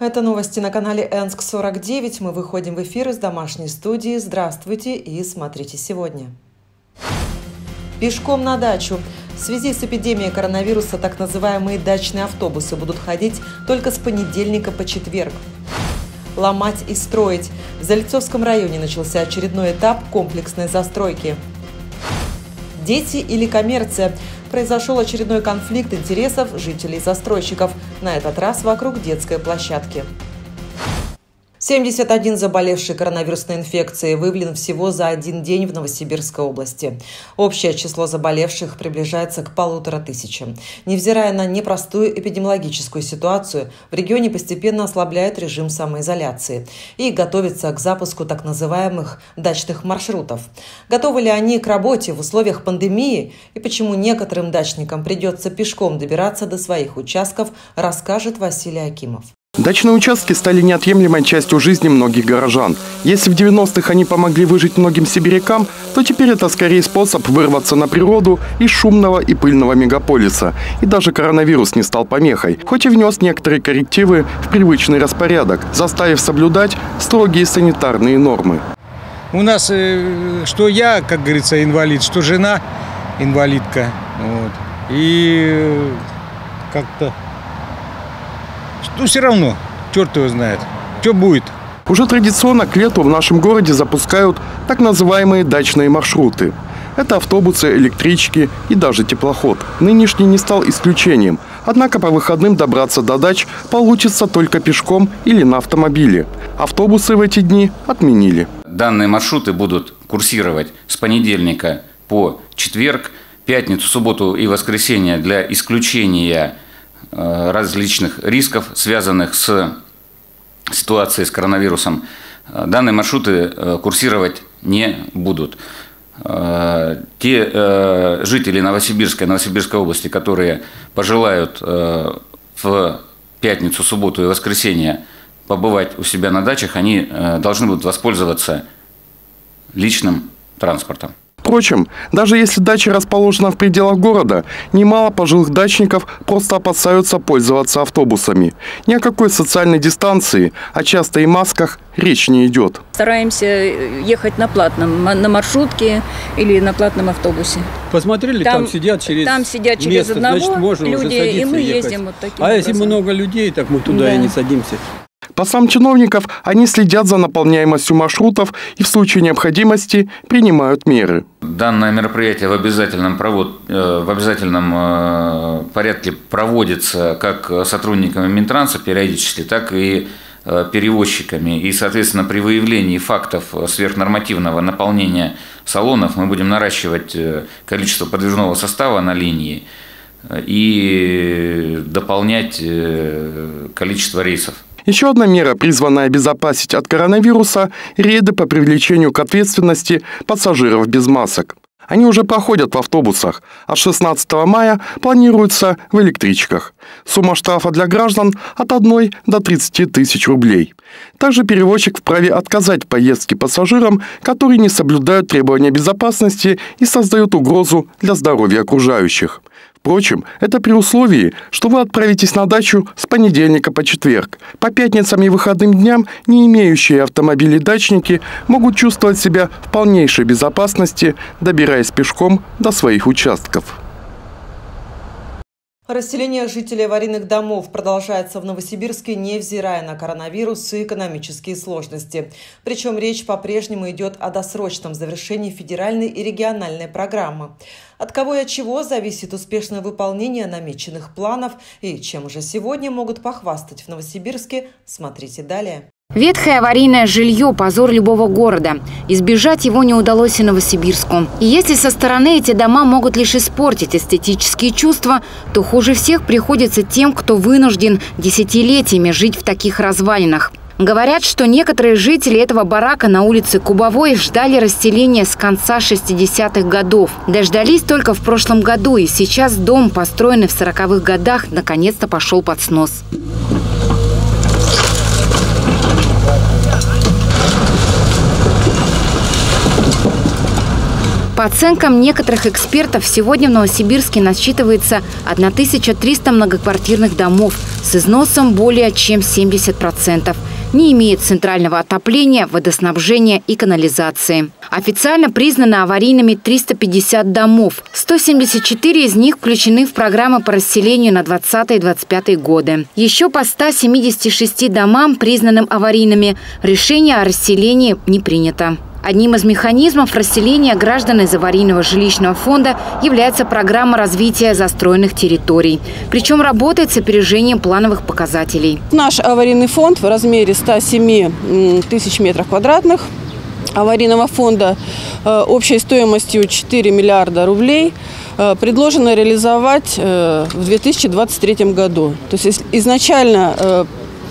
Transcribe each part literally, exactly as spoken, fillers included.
Это новости на канале Энск сорок девять. Мы выходим в эфир из домашней студии. Здравствуйте и смотрите сегодня. Пешком на дачу. В связи с эпидемией коронавируса так называемые дачные автобусы будут ходить только с понедельника по четверг. Ломать и строить. В Зальцовском районе начался очередной этап комплексной застройки. Дети или коммерция. Произошел очередной конфликт интересов жителей и застройщиков, на этот раз вокруг детской площадки. семьдесят один заболевший коронавирусной инфекцией выявлен всего за один день в Новосибирской области. Общее число заболевших приближается к полутора тысячам. Невзирая на непростую эпидемиологическую ситуацию, в регионе постепенно ослабляют режим самоизоляции и готовятся к запуску так называемых дачных маршрутов. Готовы ли они к работе в условиях пандемии и почему некоторым дачникам придется пешком добираться до своих участков, расскажет Василий Акимов. Дачные участки стали неотъемлемой частью жизни многих горожан. Если в девяностых они помогли выжить многим сибирякам, то теперь это скорее способ вырваться на природу из шумного и пыльного мегаполиса. И даже коронавирус не стал помехой, хоть и внес некоторые коррективы в привычный распорядок, заставив соблюдать строгие санитарные нормы. У нас, что я, как говорится, инвалид, что жена инвалидка. Вот. И как-то... Ну, все равно, черт его знает, что будет. Уже традиционно к лету в нашем городе запускают так называемые дачные маршруты. Это автобусы, электрички и даже теплоход. Нынешний не стал исключением. Однако по выходным добраться до дач получится только пешком или на автомобиле. Автобусы в эти дни отменили. Данные маршруты будут курсировать с понедельника по четверг, пятницу, субботу и воскресенье для исключения различных рисков, связанных с ситуацией с коронавирусом. Данные маршруты курсировать не будут. Те жители Новосибирска и Новосибирской области, которые пожелают в пятницу, субботу и воскресенье побывать у себя на дачах, они должны будут воспользоваться личным транспортом. Впрочем, даже если дача расположена в пределах города, немало пожилых дачников просто опасаются пользоваться автобусами. Ни о какой социальной дистанции, а часто и масках, речь не идет. Стараемся ехать на платном, на маршрутке или на платном автобусе. Посмотрели, там, там сидят через Там сидят через место, одного значит, можно люди, уже садиться и мы и ехать. ездим вот таким А образом. если много людей, так мы туда Да. и не садимся. По словам чиновников, они следят за наполняемостью маршрутов и в случае необходимости принимают меры. Данное мероприятие в обязательном, провод... в обязательном порядке проводится как сотрудниками Минтранса периодически, так и перевозчиками. И, соответственно, при выявлении фактов сверхнормативного наполнения салонов мы будем наращивать количество подвижного состава на линии и дополнять количество рейсов. Еще одна мера, призванная обезопасить от коронавируса – рейды по привлечению к ответственности пассажиров без масок. Они уже проходят в автобусах, а с шестнадцатого мая планируются в электричках. Сумма штрафа для граждан от одной до тридцати тысяч рублей. Также перевозчик вправе отказать в поездке пассажирам, которые не соблюдают требования безопасности и создают угрозу для здоровья окружающих. Впрочем, это при условии, что вы отправитесь на дачу с понедельника по четверг. По пятницам и выходным дням не имеющие автомобили дачники могут чувствовать себя в полнейшей безопасности, добираясь пешком до своих участков. Расселение жителей аварийных домов продолжается в Новосибирске, невзирая на коронавирус и экономические сложности. Причем речь по-прежнему идет о досрочном завершении федеральной и региональной программы. От кого и от чего зависит успешное выполнение намеченных планов и чем уже сегодня могут похвастать в Новосибирске, смотрите далее. Ветхое аварийное жилье – позор любого города. Избежать его не удалось и Новосибирску. И если со стороны эти дома могут лишь испортить эстетические чувства, то хуже всех приходится тем, кто вынужден десятилетиями жить в таких развалинах. Говорят, что некоторые жители этого барака на улице Кубовой ждали расселения с конца шестидесятых годов. Дождались только в прошлом году, и сейчас дом, построенный в сороковых годах, наконец-то пошел под снос. По оценкам некоторых экспертов, сегодня в Новосибирске насчитывается тысяча триста многоквартирных домов с износом более чем семьдесят процентов. Не имеет центрального отопления, водоснабжения и канализации. Официально признаны аварийными триста пятьдесят домов. сто семьдесят четыре из них включены в программы по расселению на двадцатый — двадцать пятый годы. Еще по ста семидесяти шести домам, признанным аварийными, решение о расселении не принято. Одним из механизмов расселения граждан из аварийного жилищного фонда является программа развития застроенных территорий. Причем работает с опережением плановых показателей. Наш аварийный фонд в размере ста семи тысяч метров квадратных аварийного фонда общей стоимостью четыре миллиарда рублей предложено реализовать в две тысячи двадцать третьем году. То есть изначально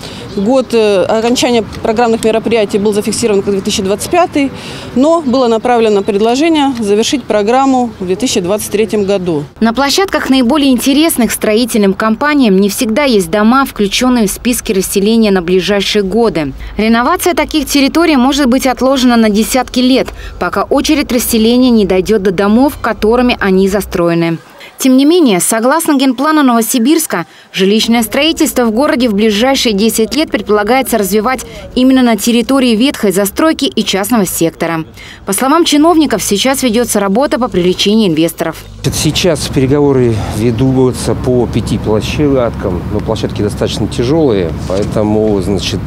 год окончания программных мероприятий был зафиксирован как две тысячи двадцать пятый, но было направлено предложение завершить программу в две тысячи двадцать третьем году. На площадках наиболее интересных строительным компаниям не всегда есть дома, включенные в списки расселения на ближайшие годы. Реновация таких территорий может быть отложена на десятки лет, пока очередь расселения не дойдет до домов, которыми они застроены. Тем не менее, согласно генплану Новосибирска, жилищное строительство в городе в ближайшие десять лет предполагается развивать именно на территории ветхой застройки и частного сектора. По словам чиновников, сейчас ведется работа по привлечению инвесторов. Сейчас переговоры ведутся по пяти площадкам, но площадки достаточно тяжелые, поэтому, значит,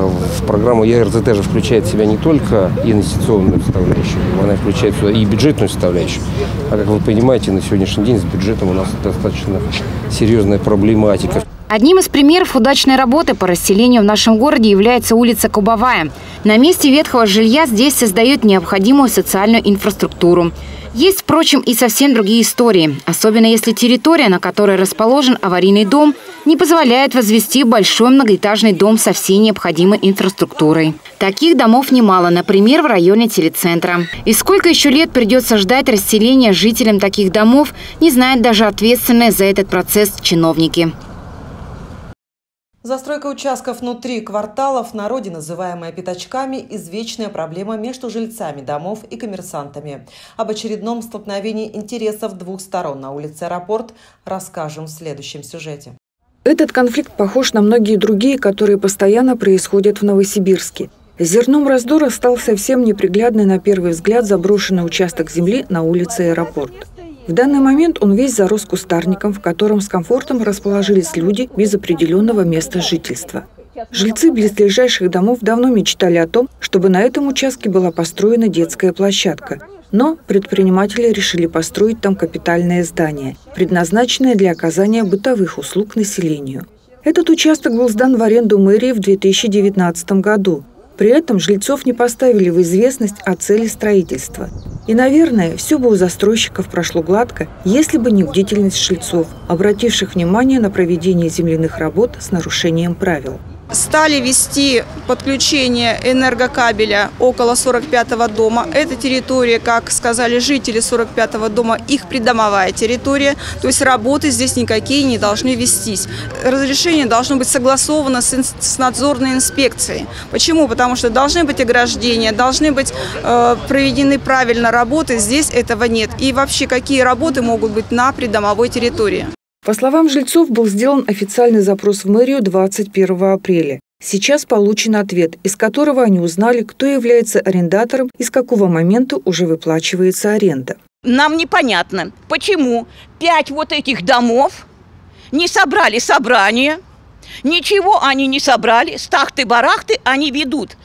в программу ЕРЗТ же включает в себя не только инвестиционную составляющую, она включает сюда и бюджетную составляющую. А как вы понимаете, на сегодняшний день с бюджетом у нас достаточно серьезная проблематика. Одним из примеров удачной работы по расселению в нашем городе является улица Кубовая. На месте ветхого жилья здесь создают необходимую социальную инфраструктуру. Есть, впрочем, и совсем другие истории, особенно если территория, на которой расположен аварийный дом, не позволяет возвести большой многоэтажный дом со всей необходимой инфраструктурой. Таких домов немало, например, в районе телецентра. И сколько еще лет придется ждать расселения жителям таких домов, не знают даже ответственные за этот процесс чиновники. Застройка участков внутри кварталов, в народе называемая пятачками, извечная проблема между жильцами домов и коммерсантами. Об очередном столкновении интересов двух сторон на улице Аэропорт расскажем в следующем сюжете. Этот конфликт похож на многие другие, которые постоянно происходят в Новосибирске. Зерном раздора стал совсем неприглядный на первый взгляд заброшенный участок земли на улице Аэропорт. В данный момент он весь зарос кустарником, в котором с комфортом расположились люди без определенного места жительства. Жильцы близлежащих домов давно мечтали о том, чтобы на этом участке была построена детская площадка. Но предприниматели решили построить там капитальное здание, предназначенное для оказания бытовых услуг населению. Этот участок был сдан в аренду мэрии в две тысячи девятнадцатом году. При этом жильцов не поставили в известность о цели строительства. И, наверное, все бы у застройщиков прошло гладко, если бы не бдительность жильцов, обративших внимание на проведение земляных работ с нарушением правил. Стали вести подключение энергокабеля около сорок пятого дома. Эта территория, как сказали жители сорок пятого дома, их придомовая территория. То есть работы здесь никакие не должны вестись. Разрешение должно быть согласовано с, с надзорной инспекцией. Почему? Потому что должны быть ограждения, должны быть э, проведены правильно работы. Здесь этого нет. И вообще, какие работы могут быть на придомовой территории? По словам жильцов, был сделан официальный запрос в мэрию двадцать первого апреля. Сейчас получен ответ, из которого они узнали, кто является арендатором и с какого момента уже выплачивается аренда. Нам непонятно, почему пять вот этих домов не собрали собрание, ничего они не собрали, с тахты-барахты они ведут.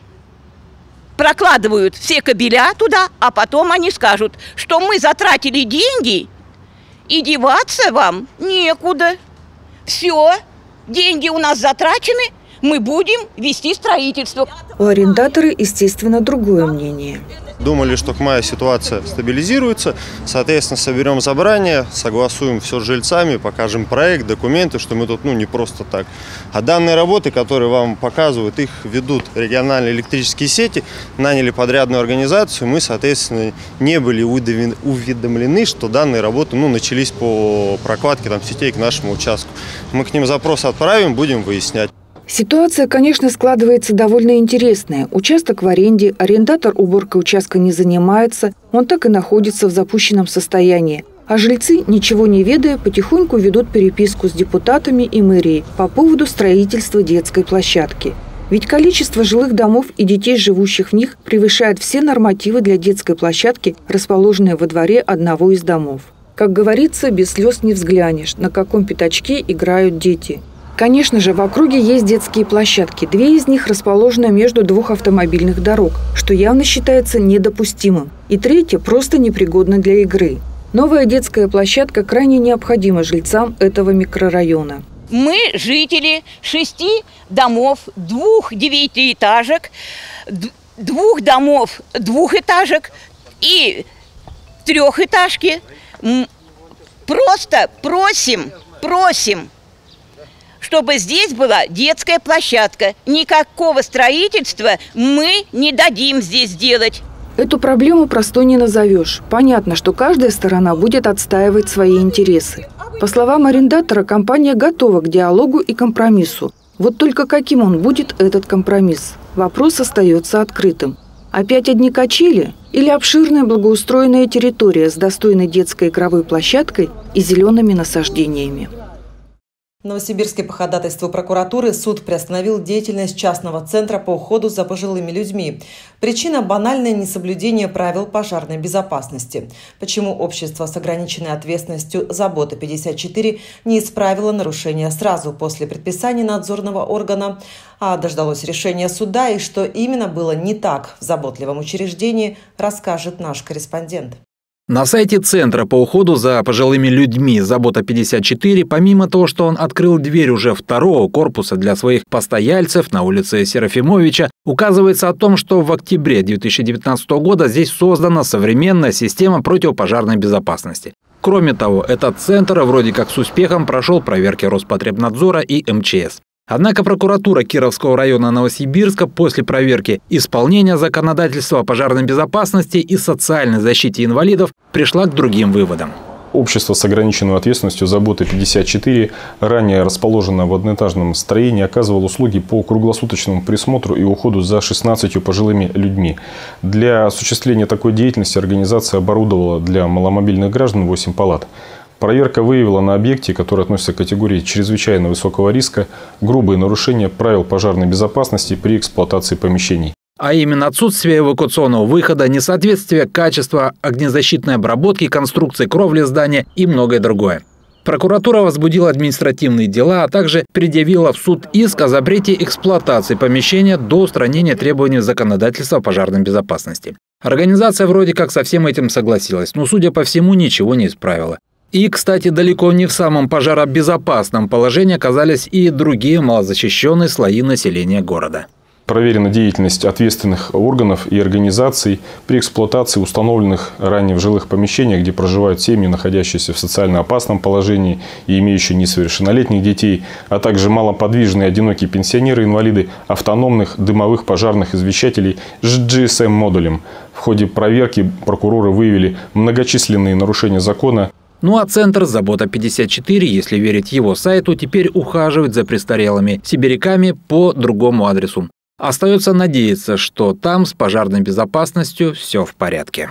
Прокладывают все кабеля туда, а потом они скажут, что мы затратили деньги, и деваться вам некуда. Все, деньги у нас затрачены, мы будем вести строительство. У арендатора, естественно, другое мнение. Думали, что к маю ситуация стабилизируется, соответственно, соберем собрание, согласуем все с жильцами, покажем проект, документы, что мы тут ну, не просто так. А данные работы, которые вам показывают, их ведут региональные электрические сети, наняли подрядную организацию, мы, соответственно, не были уведомлены, что данные работы ну, начались по прокладке там, сетей к нашему участку. Мы к ним запрос отправим, будем выяснять. Ситуация, конечно, складывается довольно интересная. Участок в аренде, арендатор уборкой участка не занимается, он так и находится в запущенном состоянии. А жильцы, ничего не ведая, потихоньку ведут переписку с депутатами и мэрией по поводу строительства детской площадки. Ведь количество жилых домов и детей, живущих в них, превышает все нормативы для детской площадки, расположенной во дворе одного из домов. Как говорится, без слез не взглянешь, на каком пятачке играют дети. Конечно же, в округе есть детские площадки. Две из них расположены между двух автомобильных дорог, что явно считается недопустимым. И третья просто непригодна для игры. Новая детская площадка крайне необходима жильцам этого микрорайона. Мы жители шести домов, двух девятиэтажек, двух домов двухэтажек и трехэтажки. Просто просим, просим, чтобы здесь была детская площадка. Никакого строительства мы не дадим здесь делать. Эту проблему простой не назовешь. Понятно, что каждая сторона будет отстаивать свои интересы. По словам арендатора, компания готова к диалогу и компромиссу. Вот только каким он будет, этот компромисс? Вопрос остается открытым. Опять одни качели или обширная благоустроенная территория с достойной детской игровой площадкой и зелеными насаждениями? В Новосибирске по ходатайству прокуратуры суд приостановил деятельность частного центра по уходу за пожилыми людьми. Причина – банальное несоблюдение правил пожарной безопасности. Почему общество с ограниченной ответственностью «Забота пятьдесят четыре» не исправило нарушения сразу после предписания надзорного органа, а дождалось решения суда, и что именно было не так в заботливом учреждении, расскажет наш корреспондент. На сайте Центра по уходу за пожилыми людьми «Забота пятьдесят четыре», помимо того, что он открыл дверь уже второго корпуса для своих постояльцев на улице Серафимовича, указывается о том, что в октябре две тысячи девятнадцатого года здесь создана современная система противопожарной безопасности. Кроме того, этот центр вроде как с успехом прошел проверки Роспотребнадзора и эм че эс. Однако прокуратура Кировского района Новосибирска после проверки исполнения законодательства о пожарной безопасности и социальной защите инвалидов пришла к другим выводам. Общество с ограниченной ответственностью «Забота пятьдесят четыре», ранее расположенное в одноэтажном строении, оказывало услуги по круглосуточному присмотру и уходу за шестнадцатью пожилыми людьми. Для осуществления такой деятельности организация оборудовала для маломобильных граждан восемь палат. Проверка выявила на объекте, который относится к категории чрезвычайно высокого риска, грубые нарушения правил пожарной безопасности при эксплуатации помещений. А именно отсутствие эвакуационного выхода, несоответствие качества огнезащитной обработки, конструкции кровли здания и многое другое. Прокуратура возбудила административные дела, а также предъявила в суд иск о запрете эксплуатации помещения до устранения требований законодательства о пожарной безопасности. Организация вроде как со всем этим согласилась, но, судя по всему, ничего не исправила. И, кстати, далеко не в самом пожаробезопасном положении оказались и другие малозащищенные слои населения города. Проверена деятельность ответственных органов и организаций при эксплуатации установленных ранее в жилых помещениях, где проживают семьи, находящиеся в социально опасном положении и имеющие несовершеннолетних детей, а также малоподвижные одинокие пенсионеры-инвалиды автономных дымовых пожарных извещателей с джи эс эм-модулем. В ходе проверки прокуроры выявили многочисленные нарушения закона. Ну а центр «Забота пятьдесят четыре», если верить его сайту, теперь ухаживает за престарелыми сибиряками по другому адресу. Остается надеяться, что там с пожарной безопасностью все в порядке.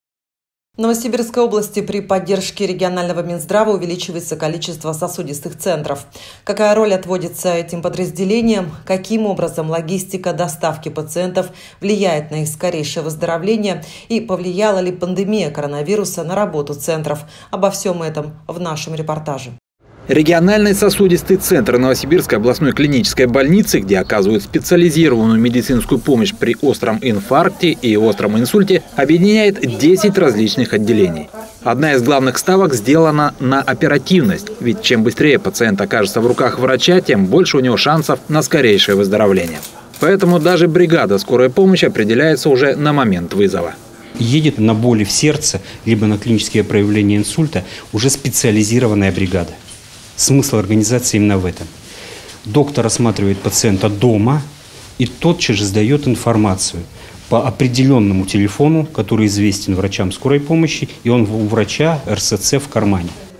В Новосибирской области при поддержке регионального Минздрава увеличивается количество сосудистых центров. Какая роль отводится этим подразделениям? Каким образом логистика доставки пациентов влияет на их скорейшее выздоровление? И повлияла ли пандемия коронавируса на работу центров? Обо всем этом в нашем репортаже. Региональный сосудистый центр Новосибирской областной клинической больницы, где оказывают специализированную медицинскую помощь при остром инфаркте и остром инсульте, объединяет десять различных отделений. Одна из главных ставок сделана на оперативность, ведь чем быстрее пациент окажется в руках врача, тем больше у него шансов на скорейшее выздоровление. Поэтому даже бригада скорой помощи определяется уже на момент вызова. Едет на боли в сердце, либо на клинические проявления инсульта уже специализированная бригада. Смысл организации именно в этом. Доктор осматривает пациента дома и тотчас же сдает информацию по определенному телефону, который известен врачам скорой помощи, и он у врача эр эс цэ в кармане.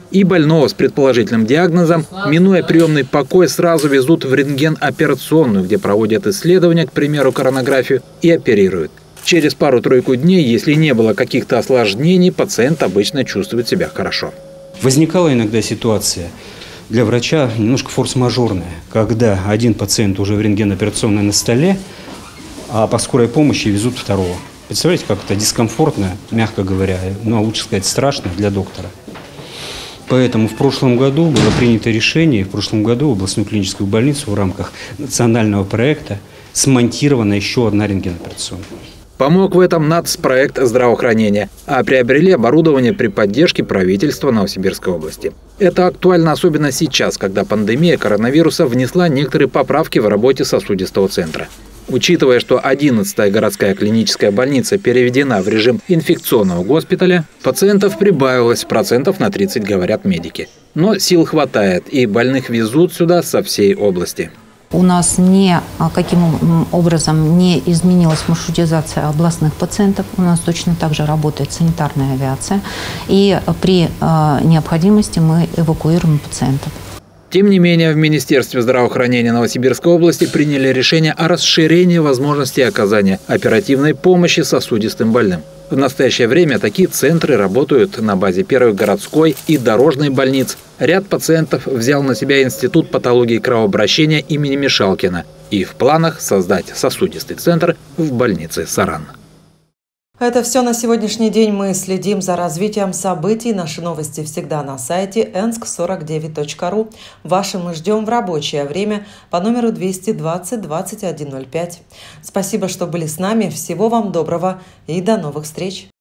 И больного с предположительным диагнозом, минуя приемный покой, сразу везут в рентген-операционную, где проводят исследования, к примеру, коронографию, и оперируют. Через пару-тройку дней, если не было каких-то осложнений, пациент обычно чувствует себя хорошо. Возникала иногда ситуация для врача немножко форс-мажорная, когда один пациент уже в рентген-операционной на столе, а по скорой помощи везут второго. Представляете, как это дискомфортно, мягко говоря, ну а лучше сказать страшно для доктора. Поэтому в прошлом году было принято решение, в прошлом году в областную клиническую больницу в рамках национального проекта смонтирована еще одна рентген-операционная. Помог в этом нацпроект здравоохранения, а приобрели оборудование при поддержке правительства Новосибирской области. Это актуально особенно сейчас, когда пандемия коронавируса внесла некоторые поправки в работе сосудистого центра. Учитывая, что одиннадцатая городская клиническая больница переведена в режим инфекционного госпиталя, пациентов прибавилось процентов на тридцать, говорят медики. Но сил хватает, и больных везут сюда со всей области. У нас ни каким образом не изменилась маршрутизация областных пациентов. У нас точно так же работает санитарная авиация. И при необходимости мы эвакуируем пациентов. Тем не менее, в Министерстве здравоохранения Новосибирской области приняли решение о расширении возможностей оказания оперативной помощи сосудистым больным. В настоящее время такие центры работают на базе первой городской и дорожной больниц. Ряд пациентов взял на себя Институт патологии кровообращения имени Мишалкина. И в планах создать сосудистый центр в больнице Саран. Это все на сегодняшний день. Мы следим за развитием событий. Наши новости всегда на сайте энск сорок девять точка ру. Ваши мы ждем в рабочее время по номеру двести двадцать двадцать один ноль пять. Спасибо, что были с нами. Всего вам доброго и до новых встреч.